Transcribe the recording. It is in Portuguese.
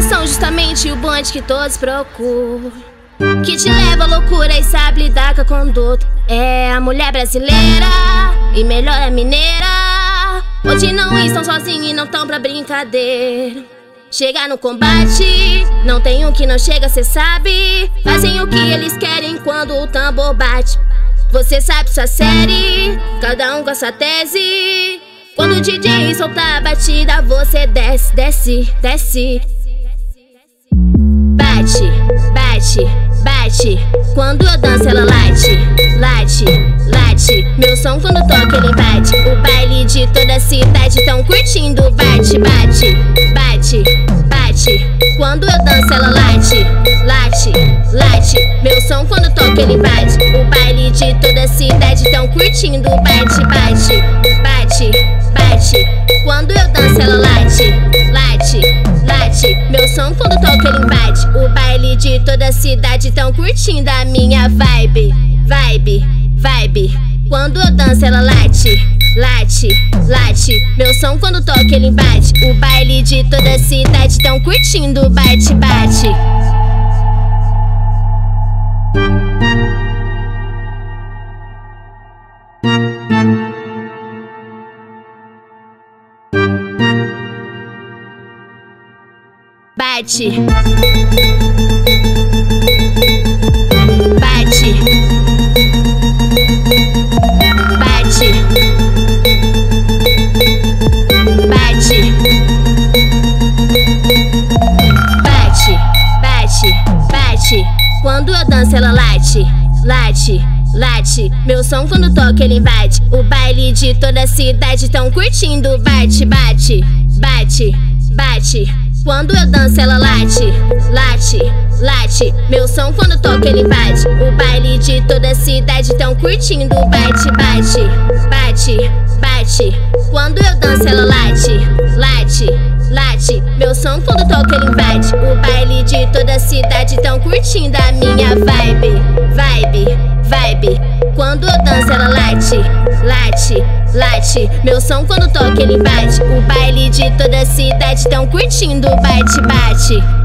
são justamente o bonde que todos procuram, que te leva à loucura e sabe lidar com a conduta. É a mulher brasileira e melhor é mineira, onde não estão sozinhos e não tão pra brincadeira. Chegar no combate, não tem um que não chega, cê sabe. Fazem o que eles querem quando o tambor bate. Você sabe sua série, cada um com a sua tese. Quando o DJ soltar a batida, você desce, desce, desce. Bate, bate, bate. Quando eu danço ela late, late, late. Meu som quando toca ele invade o baile de toda a cidade tão curtindo. Bate, bate, bate, bate. Quando eu danço ela late, late, late. Meu som quando toca ele invade o baile de toda a cidade tão curtindo. Bate, bate, bate, bate. Quando eu danço ela late, late, late. Meu som quando toca ele invade o baile de toda a cidade tão curtindo a minha vibe, vibe, vibe. Quando eu danço ela late, late, late. Meu som quando toca ele invade o baile de toda a cidade tão curtindo. Bate, bate. Bate, bate, bate, bate, bate, bate, bate. Quando eu danço ela late, late, late. Meu som quando toca ele invade o baile de toda a cidade tão curtindo. Bate, bate, bate, bate. Quando eu danço ela late, late, late. Meu som quando toca ele invade o baile de toda a cidade tão curtindo. Bate, bate, bate, bate. Quando eu danço ela late, late, late. Meu som quando toca ele invade o baile de toda a cidade tão curtindo a minha vibe, vibe, vibe. Quando eu danço ela late, late, late. Meu som quando toca ele invade o baile de toda a cidade tão curtindo. Bate, bate.